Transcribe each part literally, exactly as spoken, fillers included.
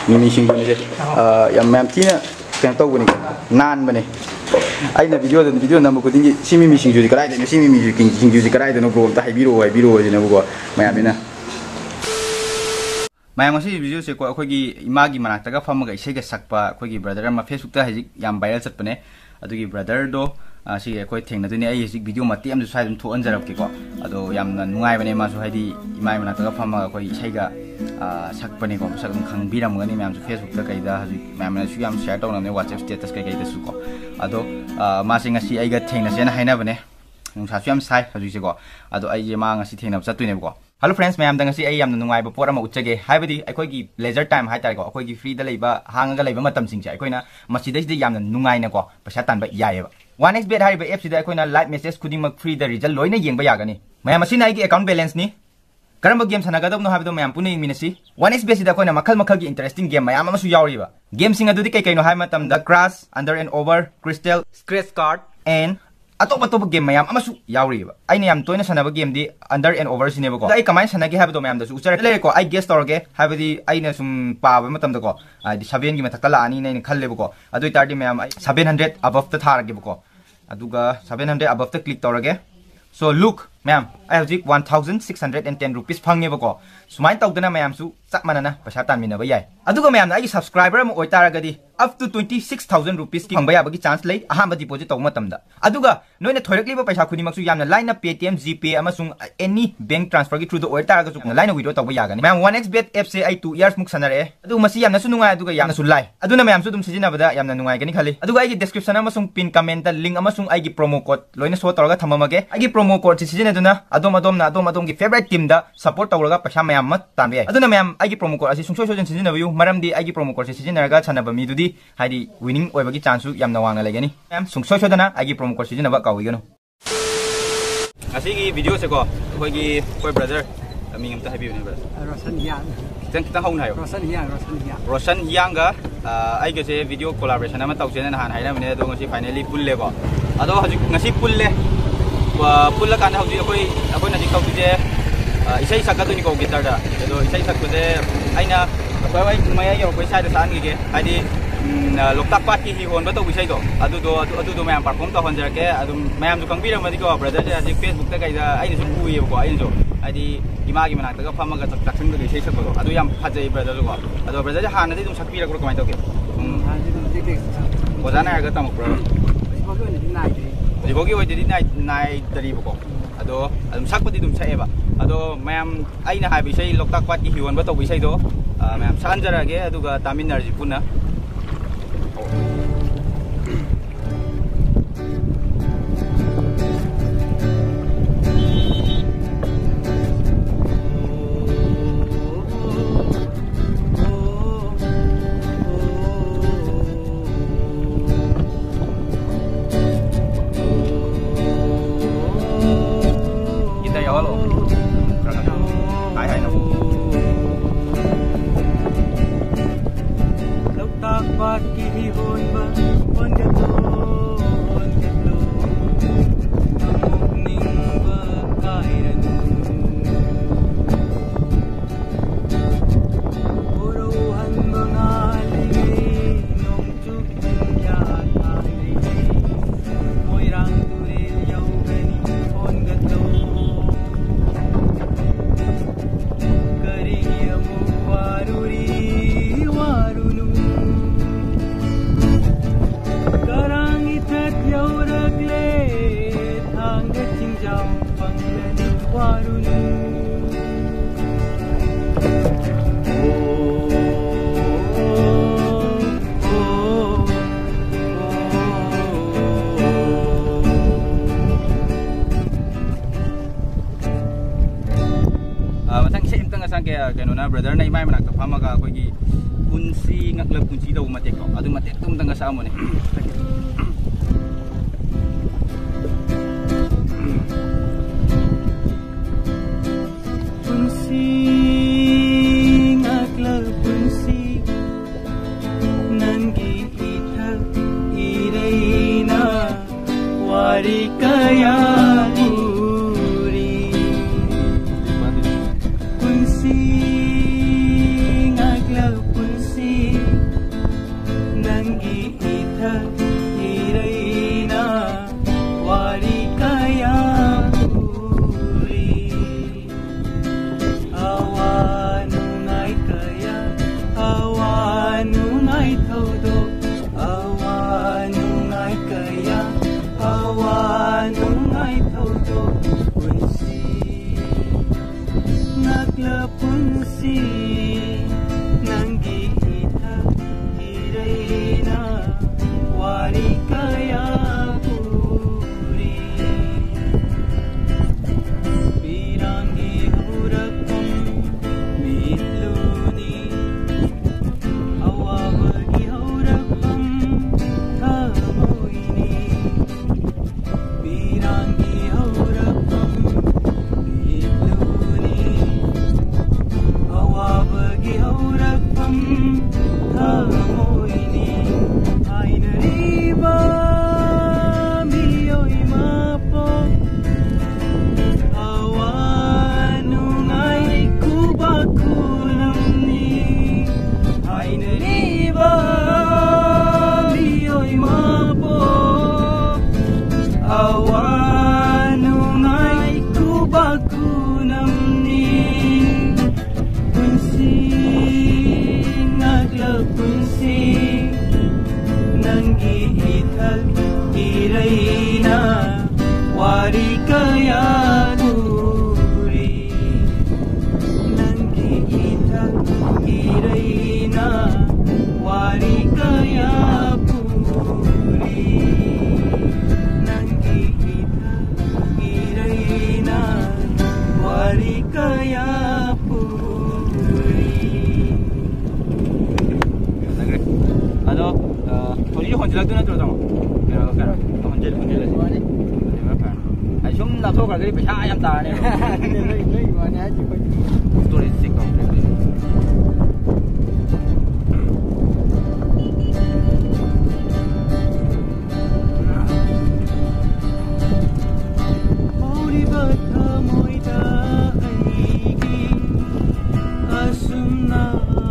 Mimi Shinjuni yang Mam Tina kena tahu ni nan bani. Aina video dan video nama kuding si Mimi Shinjuni kerai dan si Mimi Shinjuni kerai dan bro tak biro biro je nama gua Mam ni na. Mam masih video se ko aku gi imagi mana taga fama ga isai ga sakpa aku gi brother ma Facebook ta hajik yang viral set pane adu gi brother do si aku theng na duni ai hajik video ma tiam du sai dum thu anjarap ki ko ado yam na nungai bane ma so haidi imai mana taga fama ga ko isai ga sakpane ko sak dum khang biram ga ni mam Facebook ta kai da hajik mam na su yam share taw na ne WhatsApp status kai kai da su ko ado ma singa si ai ga theng na se na haina bane nung sa su yam sai hajik se ko ado ai je ma nga si theng na chat tu ne ko. Hello friends, मैं आमदंग सी आई आमन नुंगाइब पोर अमा उच्चगे हाइबदी अखोइगी leisure time हाइतारे को अखोइगी free दा लेबा हांगा लेबा मतम सिंग अखोइना मसिदैसि यामन नुंगाइना को पैसा तानबा यायेबा वन एक्स बेट हाइबा एप सिदा अखोइना लाइव मेसेज खुदिमक फ्री दा रिजल्ट लोइना येंबा यागनी मैं मसिना आइगी अकाउंट बैलेंस नि करम गेम सनागदबनो हाइबदो मैं पुने मिनसी वन एक्स बेट सिदा अखोइना मखल मखल की इंटरेस्टिंग गेम मयाम अमसु यावरिबा गेम सिंग अदुदि कै कैनो हाइ मतम द crash under and over crystal scratch card and अतोप अतोप गेम मयाम अमसु यावरिबा आइने याम तोइना सनाबा गेम दि अंडर एंड ओवर सिनेबा को आई कमाइन सनागे हाबदो मयाम दसु उचर ले को आई गेस तोरगे हाबदि आइने सुम पाबा मतम दको आदि सेवन की मथक लानी नै खल्लेबा को अदुइ तारदि मयाम सेवन हंड्रेड अबव ता थारगे बको अदुगा सेवन हंड्रेड अबव ता क्लिक तोरगे सो लुक मैम आई हजिक one thousand six hundred and ten rupees फंगेबा को सुमाइन तौदना मयाम सु चक मनना पैसा तानमिनबा याय अदुगा मयाम आई सब्सक्राइबर म ओइ तारगदि up to twenty six thousand rupees की फंगबा याबगी चांस ले अहाम डिपॉजिट तौ मतमदा अदुगा नोइना थोरकलिबा पैसा खुनिमक्सु यामना लाइना Paytm GPay अमसुंग एनी बैंक ट्रांसफर की थ्रू द ओइ तारगसु लाइना विड्रॉ तौबा यागनी मैम वन एक्स बेट एप से आई टू इयर्स मुक सनरे अदु मसी यामना सु नुंगाय अदुगा यामना सु लाइ अदुना मैम सु दुम सिजिनाबदा यामना नुंगाय गनी खाली अदुगा आइगी डिस्क्रिप्शन अमसुंग पिन कमेंट लिंक अमसुंग आइगी प्रोमो कोड लोइना शो तौरगा थममगे आइगी प्रोमो कोड सि सिजिनादुना अदोम अदोम ना अदोम अदोम की फेवरेट टीम दा सपोर्ट तौरगा पैसा मैम मत तानबे अदुना मैम आइगी प्रोमो कोड असि सुंसो सोजन सिजिनाबयु मरमदि आइगी प्रोमो कोड सि सिजिनारगा छनबा मिदुदी हाइदी विनिंग ओइबगी चांसु यामना वांगना लेगनी मैम सुंसो सोदना आइगी प्रोमो कोड सिजिनाबा काविगनो असिगी वीडियो से को अखोइगी कोइ ब्रदर मिंग अमता हाइबिबने ब्रदर रोशन हियांग खितंग खितंग हौन हायो रोशन हियांग रोशन हियांग रोशन हियांग गा आइगे से वीडियो कोलैबोरेशन अमा तौसेना नहान हाइना मने दो ngasi फाइनली पुल्ले को अदो हजि ngasi पुल्ले पुल्ला कान हजि अखोइ अखोइना जि तौजे इसै सकदुनि को गिटार दा अदो इसै सकबदे आइना अखोइ मया यो कोइ साइड सान गिगे हाइदि लोकताक पाट की हि होन बतो विषय दो अदु दो अदु दो मैम परफॉर्म तो होन जरके अदु मैम जो कंबीर मदि को ब्रदर जे हजि फेसबुक ता गाइदा आइनि सु उइए को आइनि जो आइदि इमागी मनाक तगा फमगा तक्सन द विषय सको अदु याम फजै ब्रदर को अदु ब्रदर जे हानदि दुम सकपीरा को कमाइ तोके ओजाना आगा तम प्रो जिबोगी ओइदि नाइ नाइ दरिबो को अदो अदुम सकपदि दुम सएबा अदो मैम आइना हाइ विषय लोकताक पाट की हि होन बतो विषय दो मैम सानजरागे अदुगा तामिनरजि पुना Kenona brother na imai manak famaga akoigi punsi ngakla punsi daw matek ko adu matek tum tanga sa amo ne punsi ngakla punsi nangi ita ireina wari kaya punsi ngaglaw punsi ꯍꯧꯔꯛꯐꯝ ꯊꯃꯣꯏꯅꯤ ꯍꯥꯏꯅꯔꯤꯕ 미요이 마포 아와 누나이 쿠바쿠남니 하이느리바 미요이 마포 아와 누나이 쿠바쿠남니 분신 나glap 분신 nanggihithal irayna wari kaya duri nanggihithal irayna wari kaya puri nanggihithal irayna wari kaya puri ano Tolong honjel tu nak terus Pero kan honjel honjel lagi. Ay sum na to kali pesa ayam tar ni. Mana aja kau. Story sik kau. Ori batha moida aigi asumna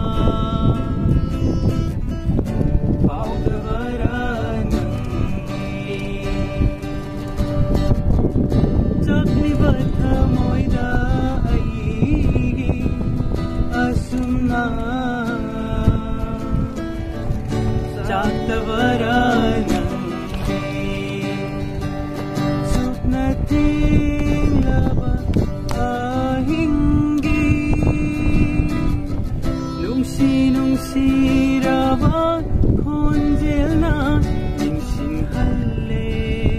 Siraban konjel na ningsing halle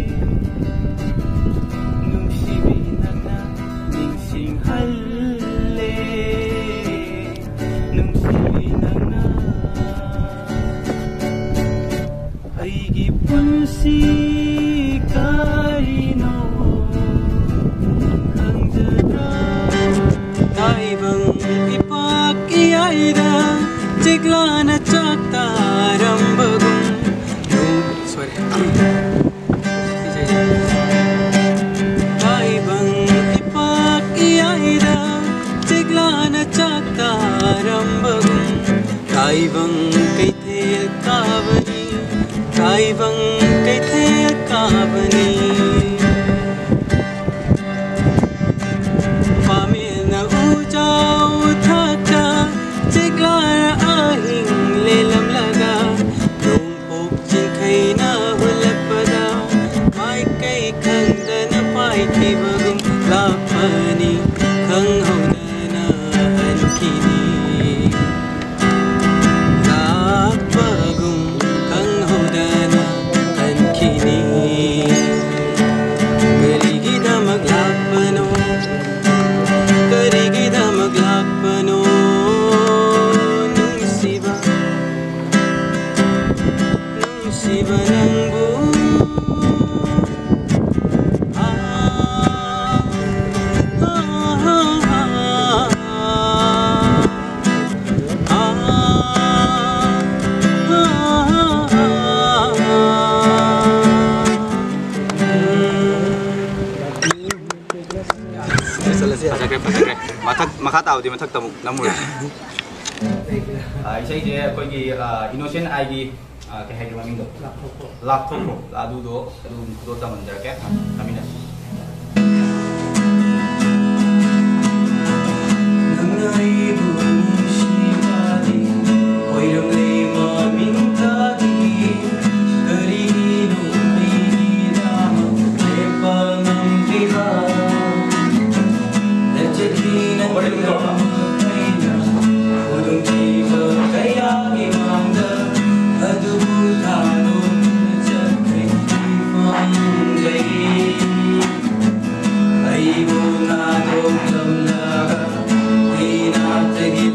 nungsibinan na ningsing halle nungsibinan na aigi punsi karino kangjadra taibang ipakiyaida Jiglana caktaram bagum sorry Taibang ipak iyaida Jiglana caktaram bagum Taibang kaithel kavani Taibang kaithel kavani Pamil na ujau thaka Jiglana ahing lelam laga Lumpok jingkay na hulap pada May kay kanda na pay kibagum Lapani kang hauna na ankini Lapagum kang hauna na ankini Galigida maglapano Galigida maglapano Makataw di matak tamu namul. Ah isai je koi gi innocent ai gi ke hai gi do. Laptop ko adu do adu do ta manjar ke kami na. Nangai bumi shikadi oiram le ma mintadi kari no ni da le pa nam diva Hey,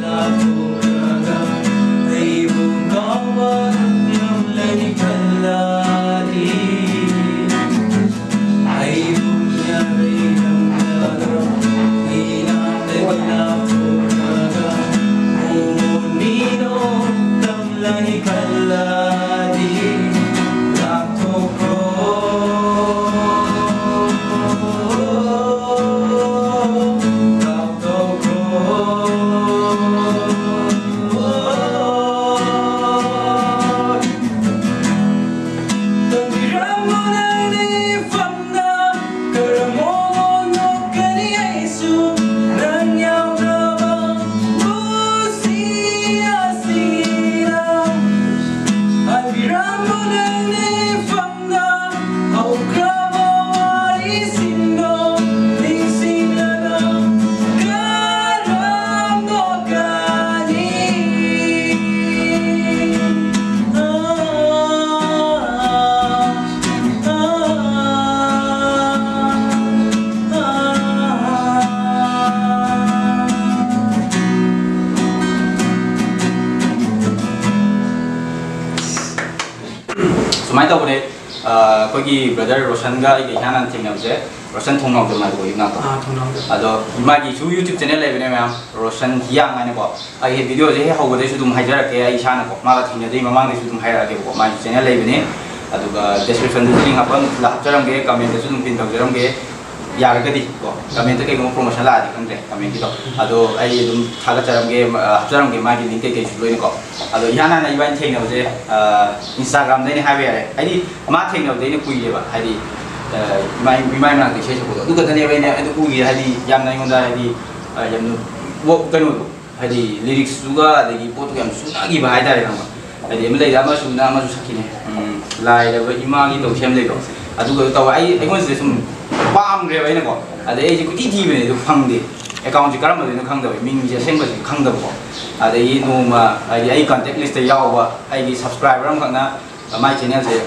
sumain tau bune kogi brother Roshan ga ige hanan thing nam je Roshan thong nam ma ko yuna to ah thong nam ado ima gi su YouTube channel le bune ma Roshan yang ai ko ai he video je he ho de su dum haijara ke ai sana ko ma ga thing de mamang de su dum haijara ke ko ma channel le bune ado ga description de link hapan la hapcharam ge comment de su dum pin tau jaram ge yaragadi ko comment ke ko promotion la di kandre comment ki to ado ai dum thaga charam ge hapcharam ge ma gi link ke ke su loin ko ado yana na iban thing na je Instagram de ni ha be yare ai di ma thing na de ni kui je ba ai di mai mai na ke she ko du ka ne be ne adu kui ai di yam na ngon da ai di yam wo ka no ai di lyrics su ga de gi pot yam su na gi ba ai da re ma ai di me lai da ma su na ma su sakine lai da ba ima gi to sem le ko adu ga to ai ai ngon se sum pam gre ba ne ko ade ai ji ku ti ti be ne du phang de account ji karam de no khang da ming ji sem ba ji khang da ko ade yi no ma ai ai contact list de yaw ba ai gi subscriber am khang na my channel se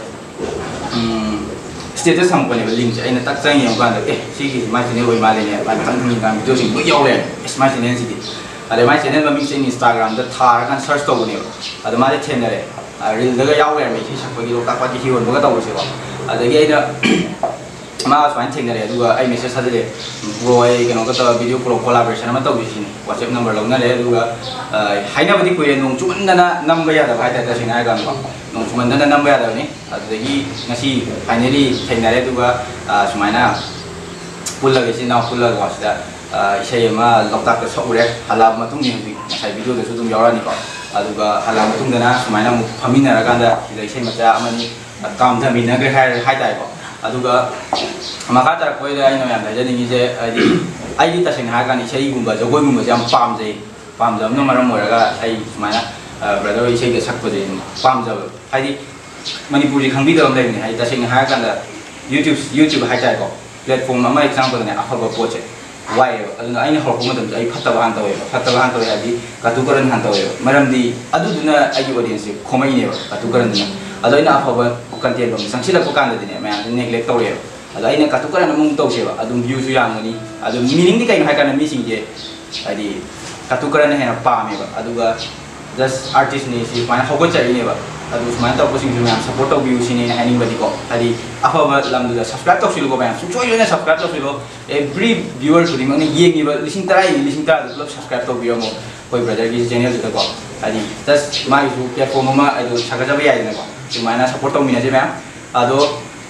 um status sam ko ne link ji ai na tak chang yam kan da eh si gi my channel oi ma le ne ba tang ni kan video sing bu yaw le is my channel si gi ade my channel ba ming se Instagram da thar kan search to ne ade ma de channel re reel da ga yaw le me si sak ba gi lo tak ba ji hi won ba ga to se ba ade gi ai da ma swain thing ne du ga ai message sa de bro ai ke no ka ta video collaboration ma ta wi sin WhatsApp number lo na le du ga hai na ba di ko ye nong chuman na number ya da hai ta ta sin ai ga no nong chuman na number ya da ni adu gi ngasi finally thing na le du ga sumai na pulla ge sin na pulla ga sa da isai ma loktak ta so re hala ma tung ni hi sai video da su dum yaw ra ni ko adu ga hala ma tung da na sumai na mu phamin na ra ga da isai ma cha ma ni kam tha min na ge hai hai dai ko aduga maka tar koi da ino yam da jani je ai ai di tasing ha ga ni sei gumba jogoi gumba jam pam je pam jam no maram mora ga ai mana brother ai sei ga sak ko je pam ja ai di manipur ji khangbi da am dai ni ai tasing ha ga da YouTube YouTube ha tai ko platform ma example ne afa ba po che why aduna ai ni hor ko madam ai phatta ba han tawe phatta ba han tawe ai ka tu karan han tawe maram di adu duna ai audience khomai ne ka tu karan dina ado ina afa ba content bang sang sila ko kan da ne ma neglect taw ye ado ina ka tu karan mung taw se ba adu view su yang ni adu meaning di kai ha kan mi sing je adi ka tu karan he na pa me ba adu ga just artist ni si ma ho ko chai ne ba adu ma taw ko sing ju ma support taw view sin ne haning ba di ko adi afa ba lam du subscribe taw sil ko ba su choi ne subscribe taw sil every viewer su ring ni ye ni ba lising tarai lising ta du subscribe taw view mo koi brother ki channel ju ta ko adi just ma ju platform ma adu saga ja ba ya ne ko Cuma support to mina je ma'am ado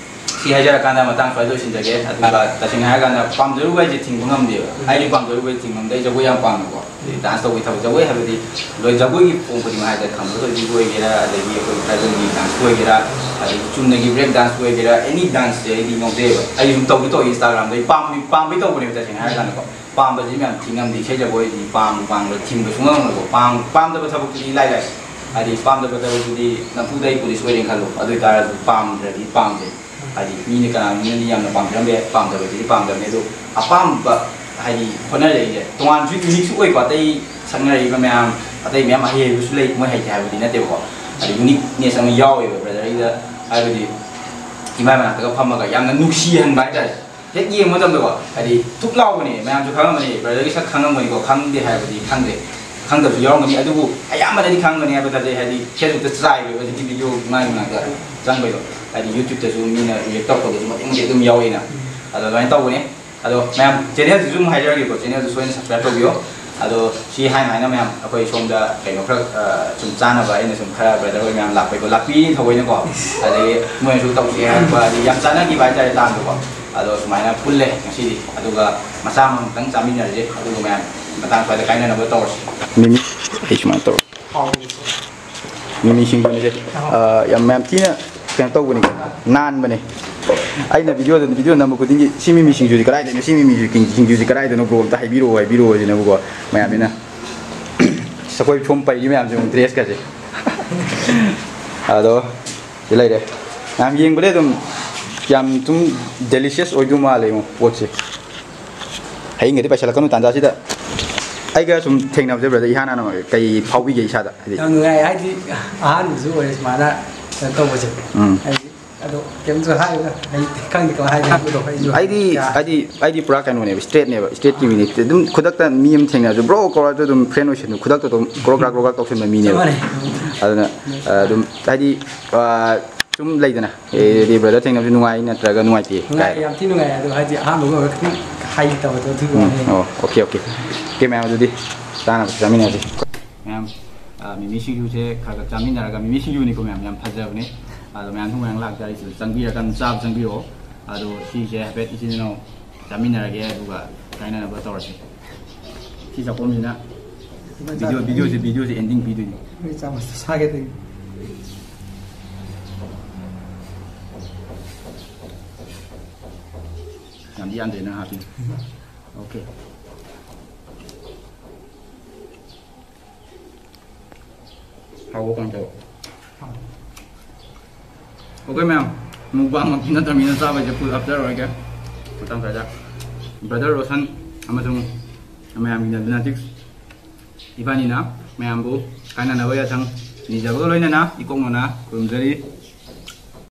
si hajar kan da matang fa do sin jage aduga tasing ha kan da pam jaru ba je ting bungam dia ai pam jaru ba ting bungam dai jago yang pam ko dance to without jago ha di lo jago gi pom pudi ma da kham to di go gera da gi ko present gi dance ko gera adi chum ne gi break dance ko gera any dance je di ngom de ba ai yum to gi to Instagram dai pam pam bi to ko ne tasing ha kan ko pam ba ji ma'am tingam di che jago di pam pam lo ting ba sungam ko pam pam da ba thabuk di lai lai adi pam da bata di na pudai police wedding khalo adu tar pam da di pam de adi ni ne kana ni ni yam na pam jambe pam da di pam da ne do apam ba adi khona le je twan ju unique su oi ko tai sangai ba ma atai me ma he su le mo hai ja ba di na te ko adi unique ne sang yaw e brother ida ai di imai ma ta ka pham ma ga yam na nuksi han bai da he ye mo dam da ko adi thuk law ni ma ju khang ma ni brother ki sak khang ma ni ko khang de hai ba di khang de khang da yaw ngani adu ayam ma ni khang ngani ba da je hadi facebook ta try ba di video mai ma ga jang ba do hadi YouTube ta su mi na ye tok ko ma ting je dum yaw ina ado lain taw ni ado ma'am channel su mu hajar gi ko channel su soin subscribe to bio ado si hai mai na ma'am akoi som da kai no khra sum cha na ba ina sum khra brother oi ma'am lak pai ko lak pi thoi na ko ade mo su taw si ha ba di yam cha na gi ba ja ta ko ado sumai na pulle ngasi di ado ga masa mang tang chamin na je ado ga ma'am matang fa da kai na na ba taw mimi hishman taw mimi sing ni je yam ma'am ti na kan taw ni nan ba ni ai na video da video na mo ko dingi si mimi sing ju di karai de si mimi sing sing ju di karai de no bro ta hai biro hai biro je na ko ma'am ni na sa koi chom pai ni ma'am jung dress ka je ado je lai de nam yeng bale dum yam tum delicious oi du ma le mo poche hai ngai de pa sala kanu tan ja si da ai ga sum theng na je brother ihana na kai phau bi ge sa da người ai di an zu oi ma na to bo je ai ado kem zo hai ai kang di ko hai di do hai ju ai di ai di ai di pra kanu ne straight ne straight ki minute dum khudak ta miyam theng na jo bro ko ra dum friend ocean khudak ta dum krok rak krok tok sem mi ne adana dum ai di ꯁꯨꯝ ꯂꯩꯗꯅ ꯑꯦ brother ꯊꯦꯡꯅꯕꯁꯨ ꯅꯨꯡꯉꯥꯏ ꯅꯠꯇ꯭ꯔꯒ ꯅꯨꯡꯉꯥꯏꯇꯦ ꯅꯨꯡꯉꯥꯏ ꯌꯥꯝ ꯊꯤ ꯅꯨꯡꯉꯥꯏ ꯑꯗꯣ ꯍꯥꯏꯗꯤ ꯑꯍꯥꯟꯕ ꯈꯤꯇꯪ ꯍꯩꯇꯕꯗꯣ ꯑꯗꯨꯒꯤ ꯋꯥꯅꯤ ꯑꯣ ꯑꯣꯀꯦ ꯑꯣꯀꯦ 오케이 ꯃꯌꯥꯝ ꯑꯗꯨꯗꯤ ꯆꯥꯅꯕ ꯆꯥꯃꯤꯟꯅꯔꯁꯤ ꯃꯌꯥꯝ ꯃꯤꯃꯤ ꯁꯤꯡꯖꯨꯁꯦ ꯈꯔ ꯈꯔ ꯆꯥꯃꯤꯟꯅꯔꯒ ꯃꯤꯃꯤ ꯁꯤꯡꯖꯨꯅꯤꯀꯣ ꯃꯌꯥꯝ ꯌꯥꯝ ꯐꯖꯕꯅꯦ ꯑꯗꯣ ꯃꯌꯥꯝꯁꯨ ꯃꯌꯥꯝ ꯂꯥꯛꯇꯥꯔꯤ ꯁꯤꯗ ꯆꯪꯕꯤꯔꯀꯥꯟꯗ ꯆꯥꯕ ꯆꯪꯕꯤꯔꯛꯑꯣ ꯑꯗꯣ ꯁꯤꯁꯦ ꯍꯥꯏꯐꯦꯠ ꯏꯆꯤꯟ ꯏꯅꯥꯎ ꯆꯥꯃꯤꯟꯅꯔꯒꯦ ꯑꯗꯨꯒ ꯀꯥꯏꯅꯅꯕ ꯇꯧꯔꯁꯤ ꯁꯤ ꯆꯥꯛꯈꯣꯝꯁꯤꯅ ꯚꯤꯗꯤꯑꯣ ꯚꯤꯗꯤꯑꯣꯁꯦ ꯚꯤꯗꯤꯑꯣꯁꯦ ꯑꯦꯟꯗꯤꯡ ꯄꯤꯗꯣꯏꯅꯤ ꯆꯥꯃꯁ ꯁꯥꯒꯦ ꯇꯧ ꯌꯥꯝꯗꯤ ꯌꯥꯝꯗꯦꯅ ꯍꯥꯞꯄꯤ 오케이 하고 간다 오케이 ma'am mukbang mag pinataminan sa ba full after okay utang kaja brother Rosan amasung mayam ginadunatics ibani na mayam bu kana na waya sang ni jago loina na ikong na kurumjari